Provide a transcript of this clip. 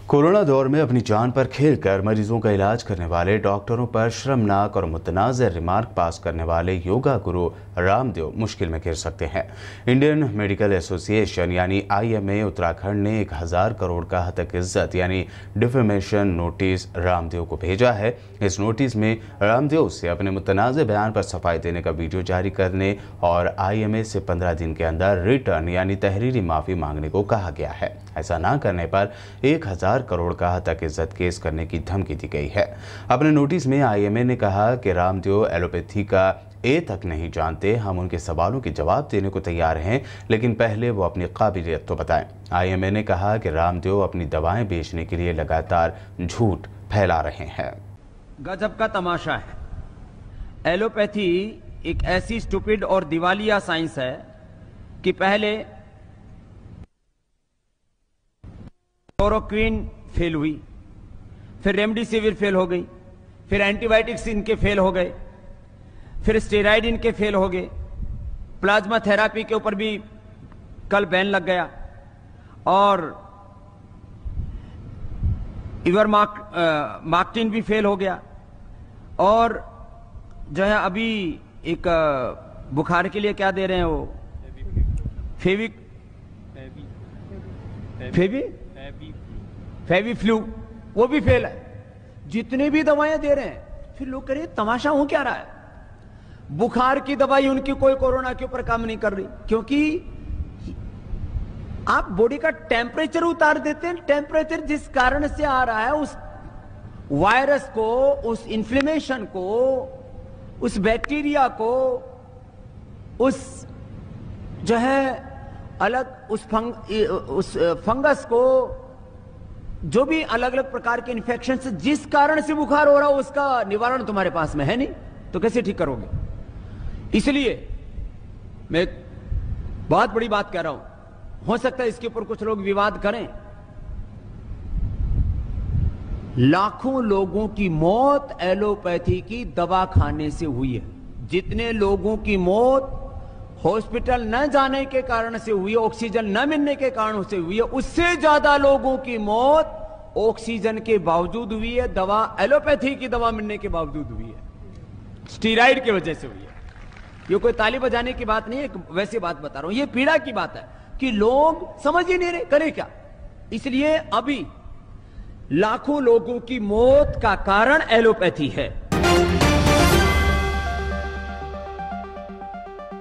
Corona दौर में अपनी जान पर खेलकर मरीजों का इलाज करने वाले डॉक्टरों पर शर्मनाक और मुतनाज़िर रिमार्क पास करने वाले योगा गुरु रामदेव मुश्किल में घिर सकते हैं। इंडियन मेडिकल एसोसिएशन यानी IMA उत्तराखंड ने 1000 करोड़ का हतक इज्जत यानी डिफेमेशन नोटिस रामदेव को भेजा है। इस नोटिस में रामदेव से अपने मुतनाज़िर बयान पर सफाई देने का वीडियो जारी करने और IMA से 15 दिन के अंदर रिटर्न यानी तहरीरी माफ़ी मांगने को कहा गया है। ऐसा ना करने पर 1000 करोड़ का हतक इज्जत केस करने की धमकी दी गई है। अपने नोटिस में IMA ने कहा कि रामदेव एलोपैथी का ए तक नहीं जानते। हम उनके सवालों के जवाब देने को तैयार हैं, लेकिन पहले वो अपनी काबिलियत तो बताएं। IMA ने कहा कि रामदेव अपनी दवाएं बेचने के लिए लगातार झूठ फैला रहे हैं। गजब का तमाशा है। एलोपैथी एक ऐसी स्टूपिड और दिवालिया साइंस है कि पहले क्लोरोक्विन फेल हुई, फिर रेमडेसिविर फेल हो गई, फिर एंटीबायोटिक्स इनके फेल हो गए, फिर स्टेरॉइड इनके फेल हो गए, प्लाज्मा थेरापी के ऊपर भी कल बैन लग गया और इवरमाक्टिन भी फेल हो गया और जो है अभी एक बुखार के लिए क्या दे रहे हैं वो फेवी फ्लू, वो भी फेल है। जितने भी दवाएं दे रहे हैं, फिर लोग कह रहे हैं तमाशा हो क्या रहा है। बुखार की दवाई उनकी कोई कोरोना के ऊपर काम नहीं कर रही, क्योंकि आप बॉडी का टेम्परेचर उतार देते हैं। टेम्परेचर जिस कारण से आ रहा है, उस वायरस को, उस इन्फ्लेमेशन को, उस बैक्टीरिया को, उस जो है अलग उस फंगस को, जो भी अलग अलग प्रकार के इन्फेक्शन से जिस कारण से बुखार हो रहा हो, उसका निवारण तुम्हारे पास में है नहीं, तो कैसे ठीक करोगे। इसलिए मैं बहुत बड़ी बात कह रहा हूं, हो सकता है इसके ऊपर कुछ लोग विवाद करें। लाखों लोगों की मौत एलोपैथी की दवा खाने से हुई है। जितने लोगों की मौत हॉस्पिटल न जाने के कारण से हुई है, ऑक्सीजन न मिलने के कारण से हुई है, उससे ज्यादा लोगों की मौत ऑक्सीजन के बावजूद हुई है, दवा एलोपैथी की दवा मिलने के बावजूद हुई है, स्टीरॉइड की वजह से हुई है। ये कोई ताली बजाने की बात नहीं है, वैसी बात बता रहा हूं। ये पीड़ा की बात है कि लोग समझ ही नहीं रहे करें क्या। इसलिए अभी लाखों लोगों की मौत का कारण एलोपैथी है।